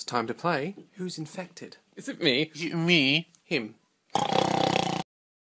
time to play Who's Infected? Is it me? Me? Him.